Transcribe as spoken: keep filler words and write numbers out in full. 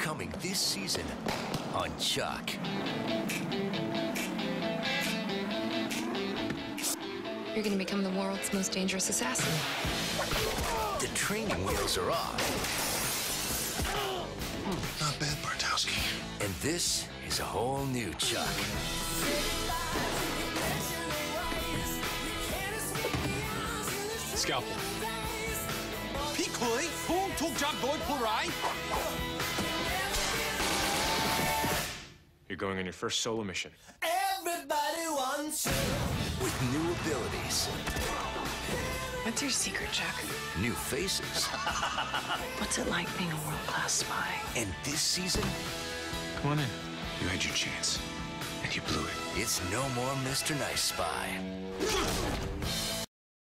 Coming this season on Chuck. You're gonna become the world's most dangerous assassin. The training wheels are off. Not bad, Bartowski. And this is a whole new Chuck. Scalpel. Pete Clay, who took Jack Boyd Purai? You're going on your first solo mission. Everybody wants you. With new abilities. What's your secret, Chuck? New faces. What's it like being a world-class spy? And this season, Come on in. You had your chance, and you blew it. it's no more Mister Nice Spy.